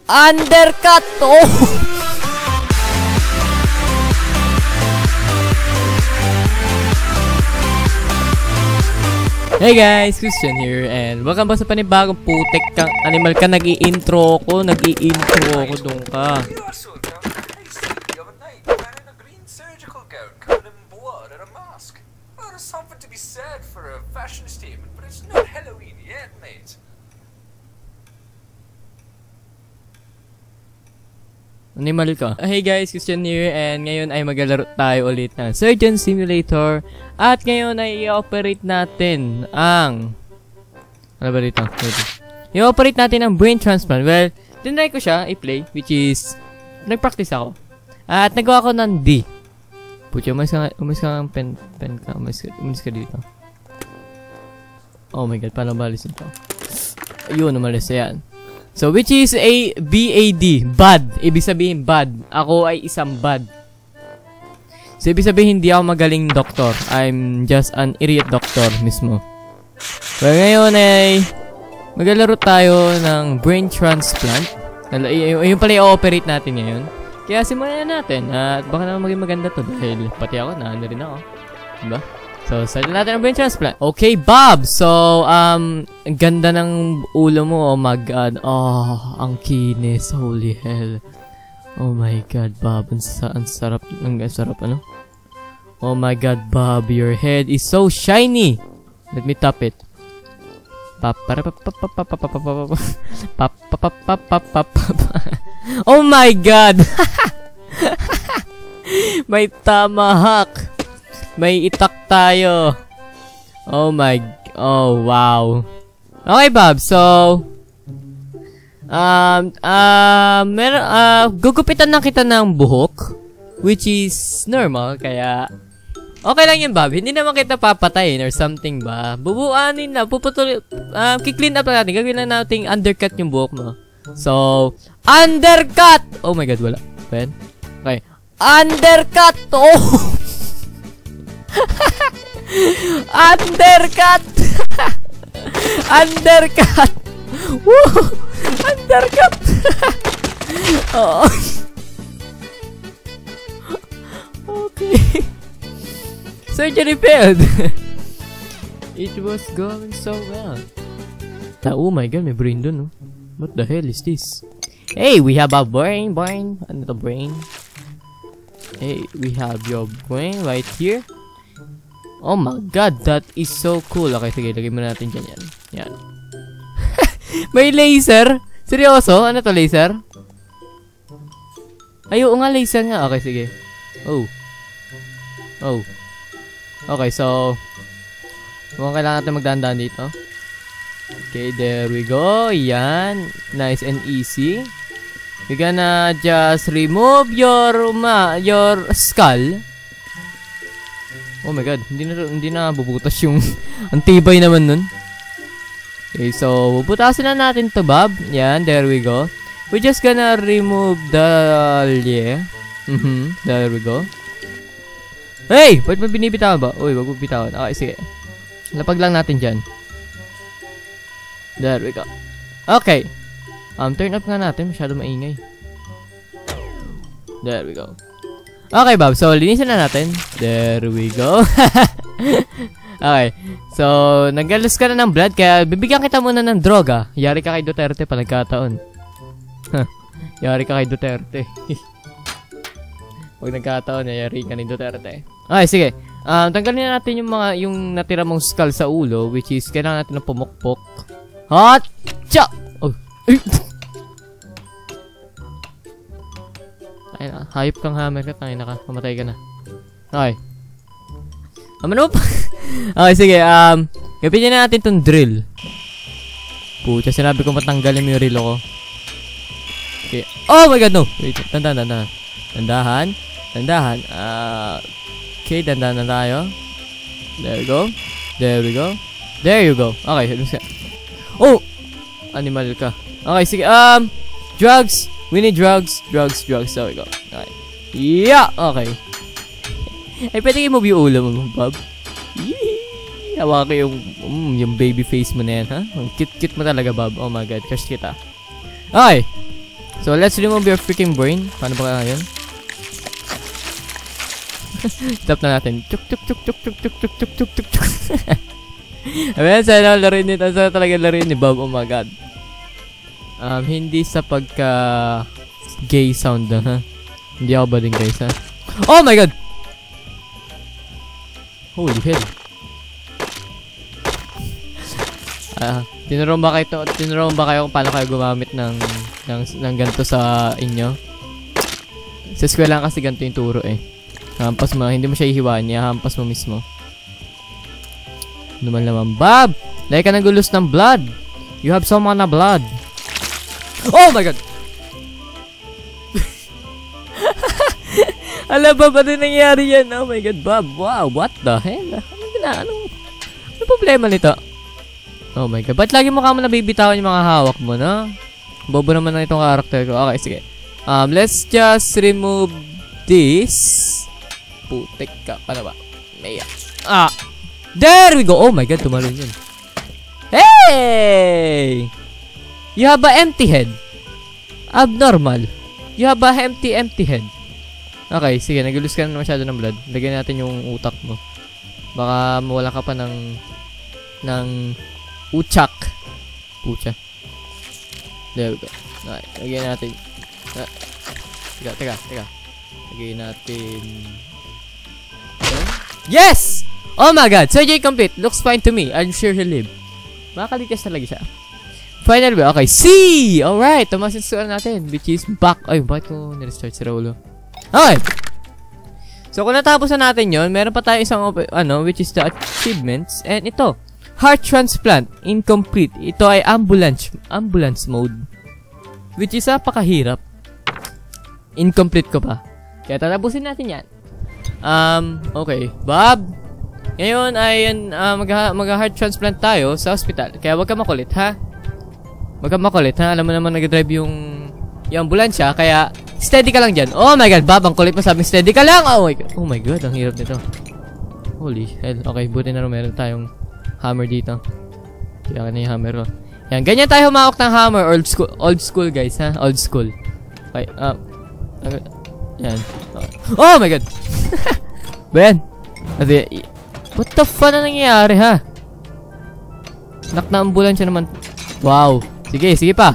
Undercut! Oh! Hey guys, Christian here and welcome back sa panibagong putek kang animal ka. Nag-i-intro ko doon ka. Animal ka. Hey guys, Christian here and ngayon ay maglalaro tayo ulit ng Surgeon Simulator. At ngayon ay i-operate natin ang... Ano ba dito? I-operate natin ang brain transplant. Well, tinry ko siya i-play, which is... Nag-practice ako. At nagawa ko ng D. Pucha, umalis ka ng pen ka. Umalis ka dito. Oh my god, paano malis ito? Ayun, umalis. Ayan. So, which is a BAD. Bad. Ibig sabihin bad. Ako ay isang bad. So, ibig sabihin hindi ako magaling doktor. I'm just an idiot doctor mismo. Well, ngayon ay maglalaro tayo ng brain transplant. Yung pala i-operate natin ngayon. Kaya simulan natin. At baka naman maging maganda to dahil pati ako, naano rin ako. Diba? So, start natin ang brain transplant. Okay, Bob! So, ang ganda ng ulo mo. Oh my god. Oh, ang kinis. Holy hell. Oh my god, Bob. Ang sarap. Ang sarap, ano? Oh my god, Bob. Your head is so shiny. Let me tap it. Oh my god! May tomahawk. May itak tayo. Oh my... Oh, wow. Okay, Bob. So... gugupitan na kita ng buhok. Which is normal. Kaya... Okay lang yun, Bob. Hindi naman kita papatayin or something ba. Bubuanin na. Puputulin... Kiklean up na natin. Gagawin na natin undercut yung buhok mo. So... Undercut! Oh my god, wala. Ben? Okay. Undercut! Oh! Undercut! Undercut! Woo! Undercut! Oh. Okay. Surgery failed. It was going so well. Oh my god, may brain dun, no? What the hell is this? Hey, we have a brain. Ano to, brain? Hey, we have your brain right here. Oh my god, that is so cool. Okay, sige, lagay mo natin dyan yan. Yan. May laser? Seryoso? Ano to, laser? Ay, oo nga, laser nga. Okay, sige. Oh. Oh. Okay, so... Mukhang kailangan natin magdaan-daan dito. Okay, there we go. Yan. Nice and easy. We're gonna just remove your skull. Oh my god, hindi na bubutas yung antibay naman nun. Okay, so bubutasin na natin to, Bob. Yan, there we go. We're just gonna remove the there we go. Hey! Ba't mo binibitawan ba? Uy, wag mo bitawan. Okay, sige. Lapag lang natin dyan. There we go. Okay. Turn up nga natin. Masyado maingay. There we go. Okay, Bob. So, linisin na natin. There we go. Okay. So, nagalos ka na ng blood. Kaya, bibigyan kita muna ng droga. Yari ka kay Duterte pa nagkataon. Yari ka kay Duterte. Pag nagkataon, yari ka ni Duterte. Okay, sige. Tanggalin na natin yung natira mong skull sa ulo. Which is, kailangan natin ng pumukpok. Hot! Cha! Oh. Ay na, hayop kang hammer ka, tayo na ka, mamatay ka na. Okay. Ano pa? Okay, sige, gapitin na natin tong drill. Pucha, sinabi ko matanggalin mo yung relo ko. Okay. Oh my god, no! Wait, tandahan. Okay, dandahan na tayo. There we go. There you go. Okay, oh! Animal ka. Okay, sige, drugs! We need drugs. There we go. Okay. Yeah! Okay. Ay, pwede kayo move yung ulo mo, Bob. Yee! Hawa ko yung baby face mo na yan, ha? Ang cute-cute mo talaga, Bob. Oh my god, crush kita. Okay. So, So, let's remove your freaking brain. Paano ba yun? Tap na natin. Chuk, chuk, chuk, chuk, chuk, chuk, chuk, chuk, chuk, chuk, chuk. Ayan, sana laruin nito. Sana talaga laruin ni Bob. Oh my God. Hindi sa pagka gay sound, ha? Hindi ako ba din, guys, ha? Oh my God! Holy hell. Tinuruan ba kayo kung paano kayo gumamit ng ganito sa inyo? Sa eskwela kasi ganito yung turo eh. Hampas mo, hindi mo siya ihiwain, hampas mo mismo. Ano naman, Bob! Dahil ka nagulos ng blood. You have someone na blood. Oh my God! Alam ba din nangyari yan? Oh my God, Bob. Wow, what the hell? Anong problema nito? Oh my God, ba't lagi mo kamo nabibitawan yung mga hawak mo, no? Bobo naman na itong karakter ko. Okay, sige. Let's just remove this. Putik ka. Paano ba? Maya. There we go. Oh my God, tumalon yun. Hey! You have a empty head. Abnormal. You have a empty head. Okay, sige. Nagulus ka na masyado ng blood. Lagyan natin yung utak mo. Baka mawala ka pa ng uchak. Pucha. There we go. Okay, lagyan natin. Teka. Lagyan natin. Yes! Oh my God! Surgery complete. Looks fine to me. I'm sure he'll live. Makakalikas talaga siya. Finally, okay. C! Alright. Tumasin score natin. Which is back. Ay, bakit ko nirestart si Raulo? Okay. So, kung natapos na natin yon, meron pa tayo isang, which is the achievements. And ito. Heart transplant. Incomplete. Ito ay ambulance mode. Which is napakahirap. Incomplete ko pa. Kaya tatapusin natin yan. Okay. Bob, ngayon ay mag-heart transplant tayo sa hospital. Kaya wag ka makulit, ha? Wag ka makulit, ha? Alam mo naman nag-drive yung ambulansya, kaya steady ka lang dyan. Oh my God, Bob, ang kulit mo, sabing steady ka lang. Oh my God, ang hirap nito. Holy hell. Okay, buti na rin meron tayong hammer dito. Kaya na yung hammer ko. Yan, ganyan tayo humawak ng hammer. Old school, guys, ha? Old school. Okay, yan. Oh my God! Ben! What the fuck na nangyayari, ha? Nakna-ambulansya naman. Wow. Sige pa.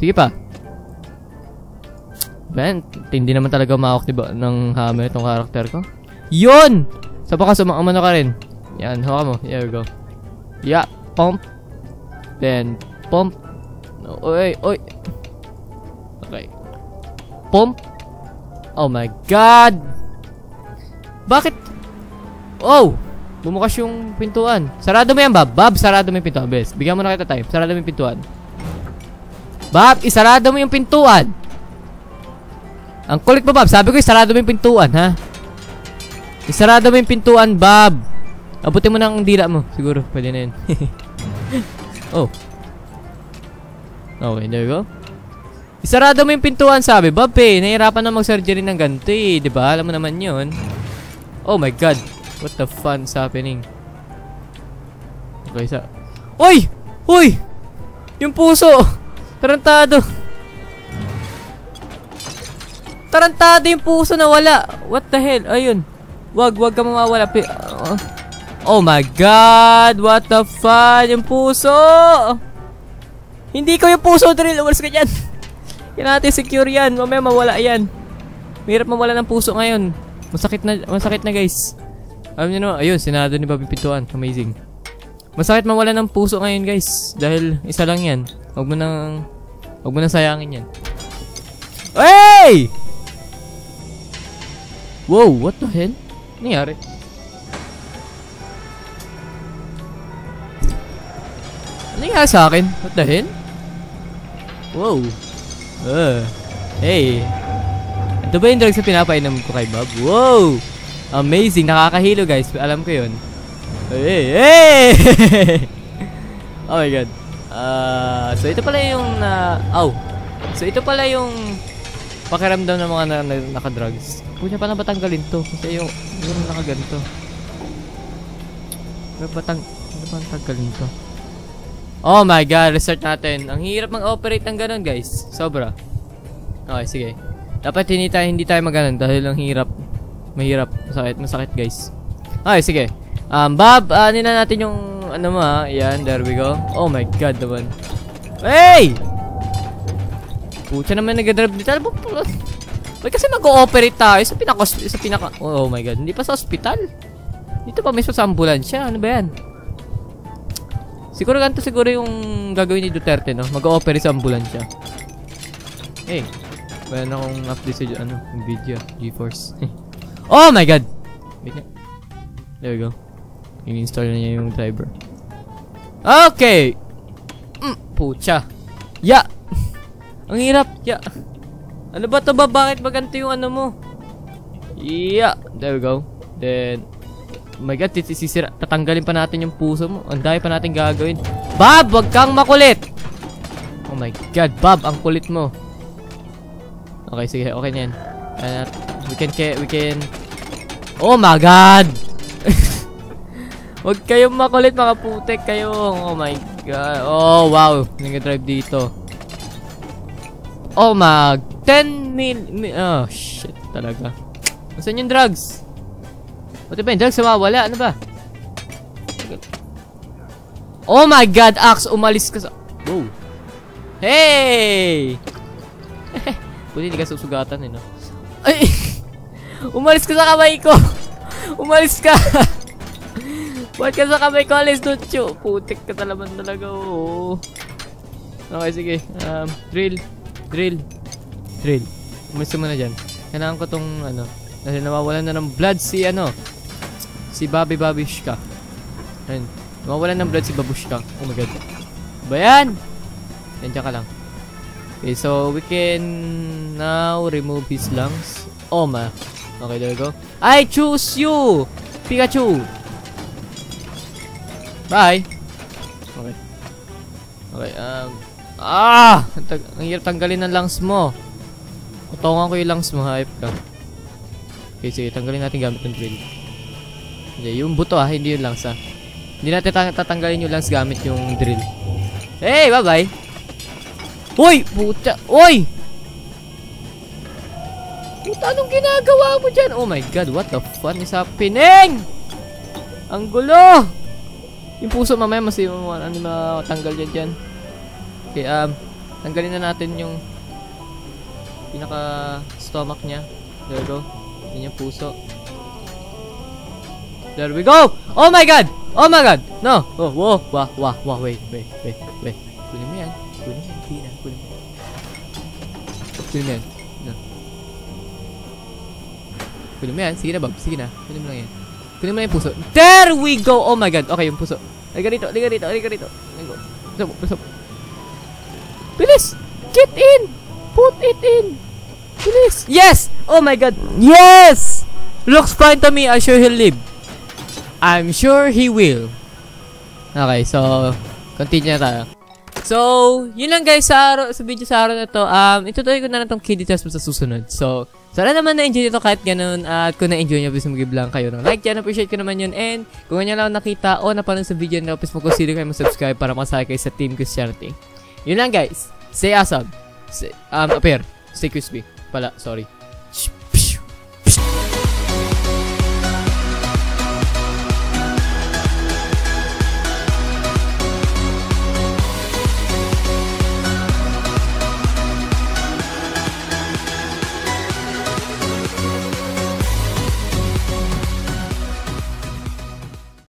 Ben, hindi naman talaga umawak diba, ng hammer itong karakter ko. Yun! Sa baka sumamano ka rin. Yan, hawa mo. There we go. Yeah, pump. Then, pump. Oy. Okay. Pump. Oh my God! Bakit? Oh! Bumukas yung pintuan. Sarado mo yan, Bob. Bob, sarado mo yung pintuan. Bes, bigyan mo na kita time. Sarado mo yung pintuan. Bob, isarado mo yung pintuan. Ang kulit mo, Bob. Sabi ko, isarado mo yung pintuan, ha? Isarado mo yung pintuan, Bob. Abutin mo ng dila mo. Siguro, pwede na yun. Oh. Okay, there we go. Isarado mo yung pintuan, sabi. Bob, nahihirapan na mag-surgery ng ganito, eh. Diba? Alam mo naman yun. Oh my God. What the fun's happening? Okay, Uy! Yung puso! Tarantado yung puso na wala. What the hell? Ayun. Wag ka mawawala. Oh my God! What the fuck? Yung puso! Hindi ko yung puso, Drill. Umalis ka dyan. Kailangan natin secure yan. Mamaya mawala yan. Mahirap mawala ng puso ngayon. Masakit na, guys. Alam niyo naman, ayun, sinado ni Bobby pintuan. Amazing. Masakit mawala ng puso ngayon, guys. Dahil isa lang yan. Huwag mo nang sayangin yan. Hey! Wow, what the hell? Ano nangyari? Ano nangyari sa akin? What the hell? Wow. Hey. Ito ba yung drugs na pinapainom ko kay Bob? Wow! Amazing. Nakakahilo, guys. Alam ko yun. Hey! Oh my God. So ito pala yung So ito pala yung pakiramdam ng mga naka-drugs. Punya pa na ba tanggalin to? Kasi yung nakaganto. Ano ba tanggalin to? Oh my God, restart natin. Ang hirap mag-operate ng ganun, guys. Sobra. Okay, sige. Dapat hindi tayo maganon dahil ang hirap. Mahirap. Masakit guys. Okay, sige. Bob, ano na natin yung ano mo ha. Ayan, there we go. Oh my god naman. Hey! Pucha naman nag-drive dito. Wait, kasi mag-ooperate tayo sa pinaka... Oh my god, hindi pa sa ospital. Dito pa mismo sa ambulansya. Ano ba yan? Siguro ganito siguro yung gagawin ni Duterte, no? Mag-ooperate sa ambulansya. Hey, meron akong update sa yung video. GeForce. Oh my god! Wait nga. There we go. I-install na niya yung driver. Okay! Pucha. Ya! Ang hirap. Ya! Ano ba ito ba? Bakit ba ganito yung ano mo? Yeah! There we go. Then, oh my god, sisira. Tatanggalin pa natin yung puso mo. Ang dami pa natin gagawin. Bob! Wag kang makulit! Oh my god, Bob! Ang kulit mo. Okay, sige. Okay na yan. We can... Oh my god! Huwag kayong makulit, mga putek kayo. Oh my god. Oh, wow. Nag-drive dito. Oh my... 10 mil... Oh, shit. Talaga. Saan yung drugs? Pati ba yung drugs? Wala. Ano ba? Oh my god, Axe. Umalis ka sa... Whoa. Hey! Buti hindi ka susugatan no? Ay! Umalis ka sa kamay ko! Umalis ka! Ba't ka sa kamay ko? Alis, Ducho! Putik ka talaman talaga, oh. Okay, sige. Drill. Umalis mo na dyan. Kailangan ko tong, kasi nawawalan na ng blood si, si Babushka. Ayun. Nawawalan ng blood si Babushka. Oh my god. Ba yan? Yan, dyan ka lang. Okay, so we can now remove his lungs. Oh ma. Okay, there we go. I choose you! Pikachu! Bye! Okay. Okay, ang hirap tanggalin ng lungs mo. Kutongan ko yung lungs mo, hype ka. Okay, sige, tanggalin natin gamit ng drill. Hindi, yung buto hindi yung lungs Hindi natin tatanggalin yung lungs gamit yung drill. Hey, bye-bye! Uy! Puta! Uy! Puta, anong ginagawa mo dyan? Oh my god, what the fun is happening? Ang gulo! Yung puso mamaya matanggal dyan. Okay, tanggalin na natin yung pinaka-stomach niya. There we go. Yun yung puso. There we go! Oh my god! Oh my god! No! Oh, whoa! Wah, wait. Kunin mo yan. Kunin mo yan. Sige na, Bob. Sige na. Kunin mo lang yan. Kunin mo lang yung puso. There we go! Oh my god. Okay, yung puso. Liga dito. Bilis! Get in! Put it in! Bilis! Yes! Oh my god! Yes! Looks fine to me. I'm sure he'll live. I'm sure he will. Okay, so continue na tayo. So, yun lang guys sa video sa araw na to. Itutuloy ko na lang itong KD test mo sa susunod. So, sana naman na-enjoy nito kahit ganun. At kung na-enjoy nyo, please mag-give lang kayo ng like dyan. Appreciate ko naman yun. And kung ganyan lang nakita o napanood sa video na, please mag-consider kayo mag-subscribe para masaya kayo sa Team Christianity. Yun lang guys. Stay awesome. Stay crispy. Sorry.